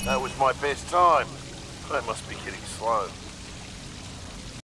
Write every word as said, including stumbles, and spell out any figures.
That was my best time. That must be getting slow.